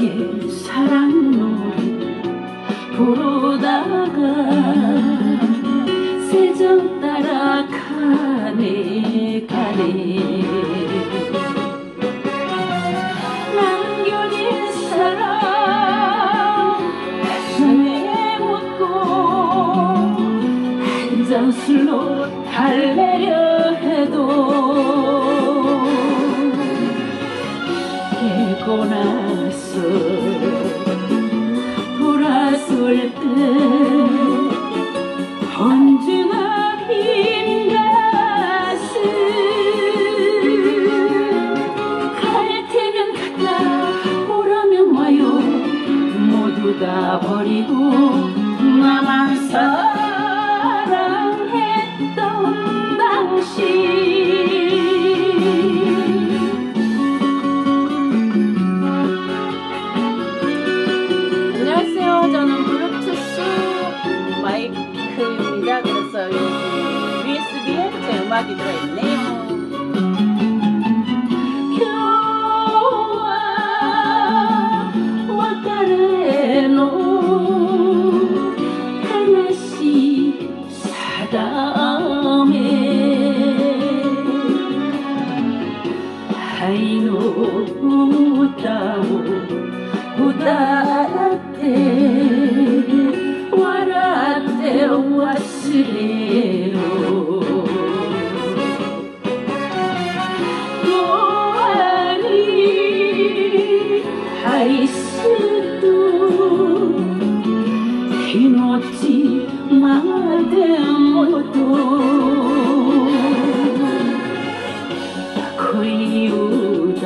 길 사랑 노래 부르다가 세정 따라 가네 남겨진 사랑 가슴에 묻고 한 잔 술로 달래려 해도 깨고 나서 돌아설 때 언제나 빈 가슴 갈 테면 갔다 오라면 와요 모두 다 버리고 나만 사랑했던 당신 저는 블루투스 마이크입니다. 그래서 여기 USB에 제 음악이 들어있네요. 겨와 왔다래노 하나씩 사다음에 하이노 못다오 웃다라떼 와라떼 와스레요 노아리 하이스도 히노치 마데모도 코이우다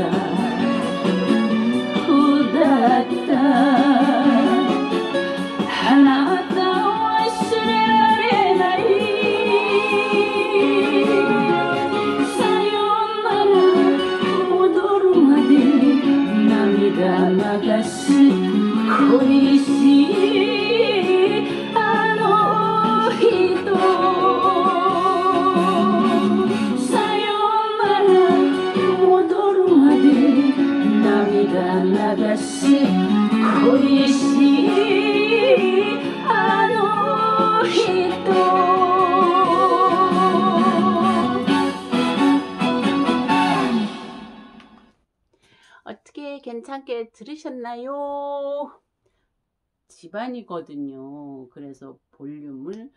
하나다 와스레라레 나이 사요나라 오도루마데 나미다 나가스 코이시 아노 히토 사요나라 오도루마데 나미다 나가스 코이시 아노 히토 어떻게 괜찮게 들으셨나요? 집안이거든요. 그래서 볼륨을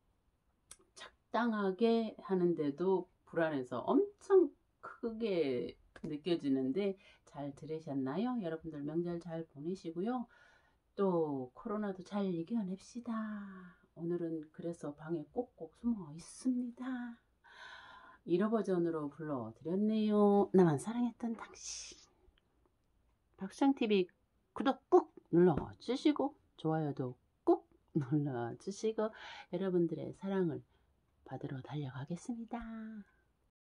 적당하게 하는데도 불안해서 엄청 크게 느껴지는데 잘 들으셨나요? 여러분들 명절 잘 보내시고요. 또 코로나도 잘 이겨냅시다. 오늘은 그래서 방에 꼭꼭 숨어 있습니다. 1호 버전으로 불러드렸네요. 나만 사랑했던 당신. 박수영TV 구독 꾹 눌러주시고 좋아요도 꾹 눌러주시고 여러분들의 사랑을 받으러 달려가겠습니다.